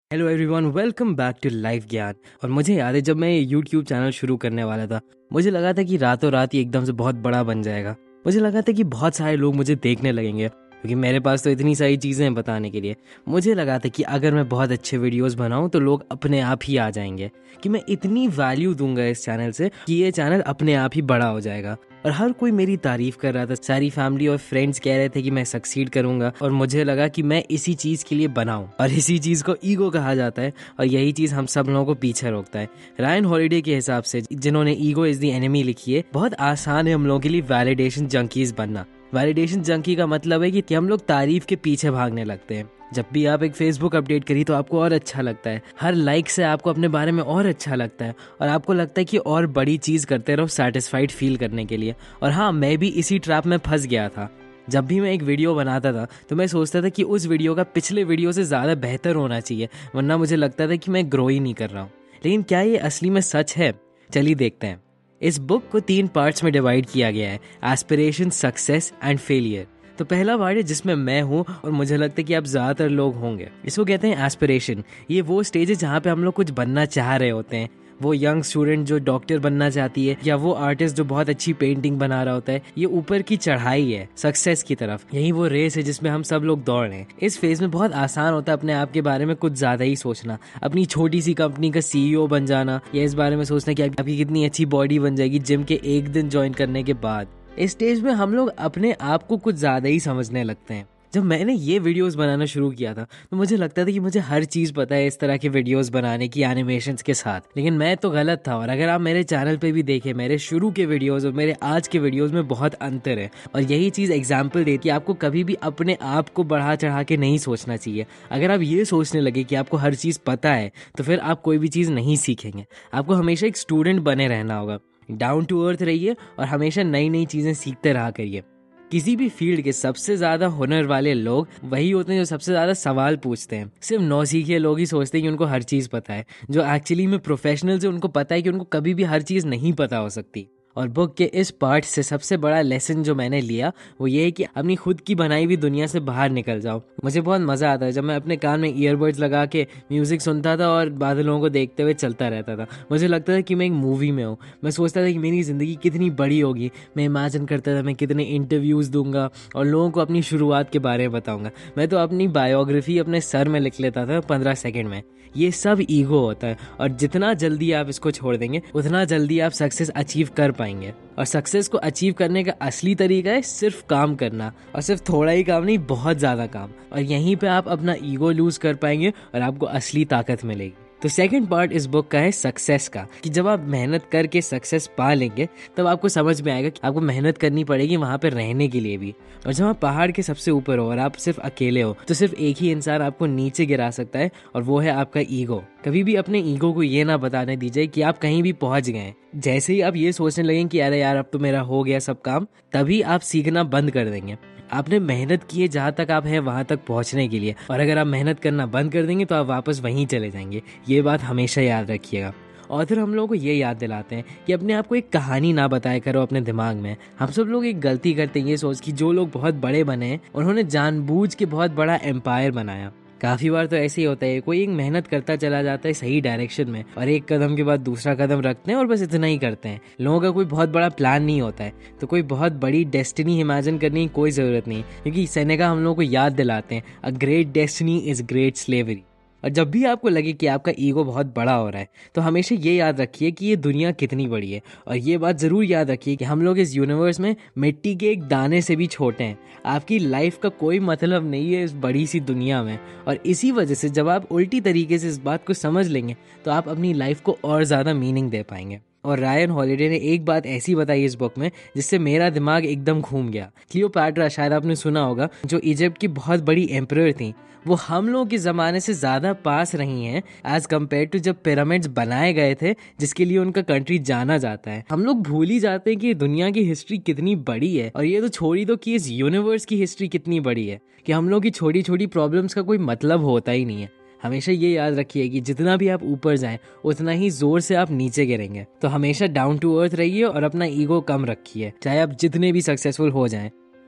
Hello everyone, welcome back to life Gyan. और मुझे याद है जब मैं ये यूट्यूब चैनल शुरू करने वाला था, मुझे लगा था कि रातों रात ही एकदम से बहुत बड़ा बन जाएगा। मुझे लगा था कि बहुत सारे लोग मुझे देखने लगेंगे क्योंकि मेरे पास तो इतनी सारी चीज़ें हैं बताने के लिए। मुझे लगा था कि अगर मैं बहुत अच्छे वीडियोस बनाऊं तो लोग अपने आप ही आ जाएंगे, कि मैं इतनी वैल्यू दूंगा इस चैनल से कि ये चैनल अपने आप ही बड़ा हो जाएगा। और हर कोई मेरी तारीफ कर रहा था, सारी फैमिली और फ्रेंड्स कह रहे थे कि मैं सक्सीड करूंगा। और मुझे लगा कि मैं इसी चीज़ के लिए बनाऊं, और इसी चीज़ को ईगो कहा जाता है, और यही चीज़ हम सब लोगों को पीछे रोकता है। रायन हॉलिडे के हिसाब से, जिन्होंने ईगो इज द एनिमी लिखी है, बहुत आसान है हम लोगों के लिए वैलिडेशन जंकीज बनना। वैलिडेशन जंकी का मतलब है कि हम लोग तारीफ के पीछे भागने लगते हैं। जब भी आप एक फेसबुक अपडेट करी तो आपको और अच्छा लगता है, हर लाइक से आपको अपने बारे में और अच्छा लगता है, और आपको लगता है कि और बड़ी चीज करते रहो सेटिस्फाइड फील करने के लिए। और हाँ, मैं भी इसी ट्रैप में फंस गया था। जब भी मैं एक वीडियो बनाता था तो मैं सोचता था कि उस वीडियो का पिछले वीडियो से ज़्यादा बेहतर होना चाहिए, वरना मुझे लगता था कि मैं ग्रो ही नहीं कर रहा हूँ। लेकिन क्या ये असली में सच है? चलिए देखते हैं। इस बुक को 3 पार्ट्स में डिवाइड किया गया है: एस्पिरेशन, सक्सेस एंड फेलियर। तो पहला पार्ट है जिसमें मैं हूँ, और मुझे लगता है कि आप ज़्यादातर लोग होंगे। इसको कहते हैं एस्पिरेशन। ये वो स्टेज है जहाँ पे हम लोग कुछ बनना चाह रहे होते हैं। वो यंग स्टूडेंट जो डॉक्टर बनना चाहती है, या वो आर्टिस्ट जो बहुत अच्छी पेंटिंग बना रहा होता है। ये ऊपर की चढ़ाई है सक्सेस की तरफ। यही वो रेस है जिसमें हम सब लोग दौड़ रहे हैं। इस फेज में बहुत आसान होता है अपने आप के बारे में कुछ ज्यादा ही सोचना, अपनी छोटी सी कंपनी का सीईओ बन जाना, या इस बारे में सोचना कि आपकी कितनी अच्छी बॉडी बन जाएगी जिम के एक दिन ज्वाइन करने के बाद। इस स्टेज में हम लोग अपने आप को कुछ ज्यादा ही समझने लगते हैं। जब मैंने ये वीडियोस बनाना शुरू किया था तो मुझे लगता था कि मुझे हर चीज़ पता है इस तरह के वीडियोस बनाने की, एनिमेशंस के साथ। लेकिन मैं तो गलत था। और अगर आप मेरे चैनल पे भी देखें, मेरे शुरू के वीडियोस और मेरे आज के वीडियोस में बहुत अंतर है। और यही चीज़ एग्जाम्पल देती है कि आपको कभी भी अपने आप को बढ़ा चढ़ा के नहीं सोचना चाहिए। अगर आप ये सोचने लगे कि आपको हर चीज़ पता है तो फिर आप कोई भी चीज़ नहीं सीखेंगे। आपको हमेशा एक स्टूडेंट बने रहना होगा। डाउन टू अर्थ रहिए और हमेशा नई नई चीज़ें सीखते रहा करिए। किसी भी फील्ड के सबसे ज्यादा हुनर वाले लोग वही होते हैं जो सबसे ज्यादा सवाल पूछते हैं। सिर्फ नौसीखिए लोग ही सोचते हैं कि उनको हर चीज पता है। जो एक्चुअली में प्रोफेशनल्स है, उनको पता है कि उनको कभी भी हर चीज नहीं पता हो सकती। और बुक के इस पार्ट से सबसे बड़ा लेसन जो मैंने लिया वो ये है कि अपनी खुद की बनाई हुई दुनिया से बाहर निकल जाओ। मुझे बहुत मजा आता है जब मैं अपने कान में ईयरबड्स लगा के म्यूजिक सुनता था और बादलों को देखते हुए चलता रहता था। मुझे लगता था कि मैं एक मूवी में हूँ। मैं सोचता था कि मेरी जिंदगी कितनी बड़ी होगी। मैं इमेजिन करता था मैं कितने इंटरव्यूज दूंगा और लोगों को अपनी शुरुआत के बारे में बताऊंगा। मैं तो अपनी बायोग्राफी अपने सर में लिख लेता था 15 सेकेंड में। ये सब ईगो होता है, और जितना जल्दी आप इसको छोड़ देंगे उतना जल्दी आप सक्सेस अचीव कर पाएंगे। और सक्सेस को अचीव करने का असली तरीका है सिर्फ काम करना, और सिर्फ थोड़ा ही काम नहीं, बहुत ज्यादा काम। और यहीं पे आप अपना ईगो लूज कर पाएंगे और आपको असली ताकत मिलेगी। तो सेकंड पार्ट इस बुक का है सक्सेस का, कि जब आप मेहनत करके सक्सेस पा लेंगे तब आपको समझ में आएगा कि आपको मेहनत करनी पड़ेगी वहां पर रहने के लिए भी। और जब आप पहाड़ के सबसे ऊपर हो और आप सिर्फ अकेले हो तो सिर्फ एक ही इंसान आपको नीचे गिरा सकता है, और वो है आपका ईगो। कभी भी अपने ईगो को ये ना बताने दीजिए कि आप कहीं भी पहुंच गए। जैसे ही आप ये सोचने लगेंगे कि अरे यार अब तो मेरा हो गया सब काम, तभी आप सीखना बंद कर देंगे। आपने मेहनत की है जहाँ तक आप हैं वहां तक पहुंचने के लिए, और अगर आप मेहनत करना बंद कर देंगे तो आप वापस वहीं चले जाएंगे। ये बात हमेशा याद रखिएगा। ऑथर हम लोगों को ये याद दिलाते हैं कि अपने आप को एक कहानी ना बताया करो अपने दिमाग में। हम सब लोग एक गलती करते हैं ये सोच कि जो लोग बहुत बड़े बने हैं उन्होंने जानबूझ के बहुत बड़ा एम्पायर बनाया। काफी बार तो ऐसे ही होता है, कोई एक मेहनत करता चला जाता है सही डायरेक्शन में, और एक कदम के बाद दूसरा कदम रखते हैं और बस इतना ही करते हैं। लोगों का कोई बहुत बड़ा प्लान नहीं होता है, तो कोई बहुत बड़ी डेस्टिनी इमेजिन करने की कोई जरूरत नहीं, क्योंकि सेनेका हम लोगों को याद दिलाते हैं, a great destiny is great slavery. और जब भी आपको लगे कि आपका ईगो बहुत बड़ा हो रहा है तो हमेशा ये याद रखिए कि ये दुनिया कितनी बड़ी है। और ये बात जरूर याद रखिए कि हम लोग इस यूनिवर्स में मिट्टी के एक दाने से भी छोटे हैं। आपकी लाइफ का कोई मतलब नहीं है इस बड़ी सी दुनिया में। और इसी वजह से जब आप उल्टी तरीके से इस बात को समझ लेंगे तो आप अपनी लाइफ को और ज्यादा मीनिंग दे पाएंगे। और रायन हॉलिडे ने एक बात ऐसी बताई इस बुक में जिससे मेरा दिमाग एकदम घूम गया। क्लियोपैट्रा, शायद आपने सुना होगा, जो इजिप्ट की बहुत बड़ी एम्परर थी, वो हम लोगों के ज़माने से ज़्यादा पास रही हैं एज कम्पेयर टू जब पिरामिड्स बनाए गए थे, जिसके लिए उनका कंट्री जाना जाता है। हम लोग भूल ही जाते हैं कि दुनिया की हिस्ट्री कितनी बड़ी है, और ये तो छोड़ ही दो कि इस यूनिवर्स की हिस्ट्री कितनी बड़ी है, कि हम लोग की छोटी छोटी प्रॉब्लम्स का कोई मतलब होता ही नहीं है। हमेशा ये याद रखिए कि जितना भी आप ऊपर जाएं उतना ही जोर से आप नीचे गिरेंगे। तो हमेशा डाउन टू अर्थ रहिए और अपना ईगो कम रखिए, चाहे आप जितने भी सक्सेसफुल हो जाएं।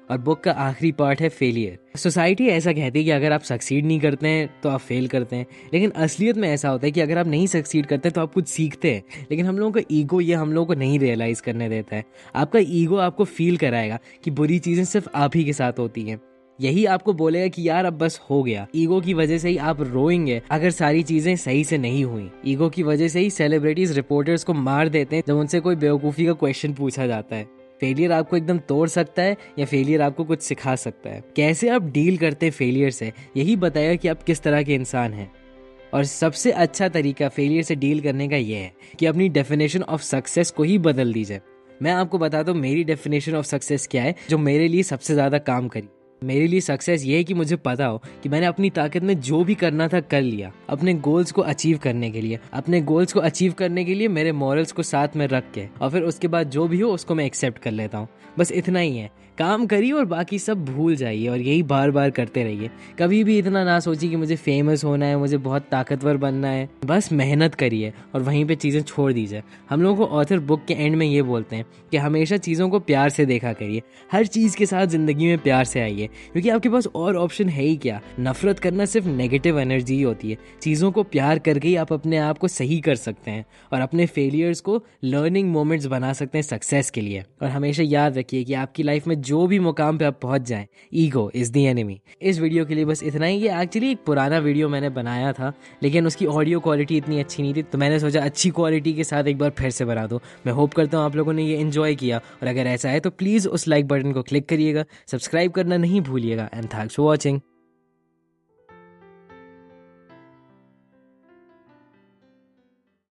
और बुक का आखिरी पार्ट है फेलियर। सोसाइटी ऐसा कहती है कि अगर आप सक्सीड नहीं करते हैं तो आप फेल करते हैं, लेकिन असलियत में ऐसा होता है कि अगर आप नहीं सक्सीड करते तो आप कुछ सीखते हैं। लेकिन हम लोगों का ईगो ये हम लोगों को नहीं रियलाइज़ करने देता है। आपका ईगो आपको फील कराएगा कि बुरी चीज़ें सिर्फ आप ही के साथ होती हैं। यही आपको बोलेगा कि यार अब बस हो गया। ईगो की वजह से ही आप रोएंगे अगर सारी चीजें सही से नहीं हुई। ईगो की वजह से ही सेलिब्रिटीज रिपोर्टर्स को मार देते हैं जब उनसे कोई बेवकूफ़ी का क्वेश्चन पूछा जाता है। फेलियर आपको एकदम तोड़ सकता है या फेलियर आपको कुछ सिखा सकता है। कैसे आप डील करते हैं फेलियर से, यही बताएगा कि आप किस तरह के इंसान हैं। और सबसे अच्छा तरीका फेलियर से डील करने का यह है कि अपनी डेफिनेशन ऑफ सक्सेस को ही बदल दीजिए। मैं आपको बताता हूँ मेरी डेफिनेशन ऑफ सक्सेस क्या है जो मेरे लिए सबसे ज़्यादा काम करी। मेरे लिए सक्सेस ये है कि मुझे पता हो कि मैंने अपनी ताकत में जो भी करना था कर लिया। अपने गोल्स को अचीव करने के लिए मेरे मॉरल्स को साथ में रख के, और फिर उसके बाद जो भी हो उसको मैं एक्सेप्ट कर लेता हूँ। बस इतना ही है। काम करिए और बाकी सब भूल जाइए और यही बार बार करते रहिए। कभी भी इतना ना सोचिए कि मुझे फेमस होना है, मुझे बहुत ताकतवर बनना है। बस मेहनत करिए और वहीं पे चीज़ें छोड़ दीजिए। हम लोगों को ऑथर बुक के एंड में ये बोलते हैं कि हमेशा चीज़ों को प्यार से देखा करिए। हर चीज़ के साथ ज़िंदगी में प्यार से आइए, क्योंकि आपके पास और ऑप्शन है ही क्या। नफरत करना सिर्फ नेगेटिव एनर्जी ही होती है। चीज़ों को प्यार करके ही आप अपने आप को सही कर सकते हैं और अपने फेलियर्स को लर्निंग मोमेंट्स बना सकते हैं सक्सेस के लिए। और हमेशा याद रखिए कि आपकी लाइफ में जो भी मुकाम पे आप पहुंच जाएं, ईगो इज द एनिमी। इस वीडियो के लिए बस इतना ही। ये एक्चुअली एक पुराना वीडियो मैंने बनाया था, लेकिन उसकी ऑडियो क्वालिटी इतनी अच्छी नहीं थी, तो मैंने सोचा अच्छी क्वालिटी के साथ एक बार फिर से बना दो। मैं होप करता हूँ आप लोगों ने ये एंजॉय किया, और अगर ऐसा है तो प्लीज़ उस लाइक बटन को क्लिक करिएगा, सब्सक्राइब करना नहीं भूलिएगा। And thanks for watching.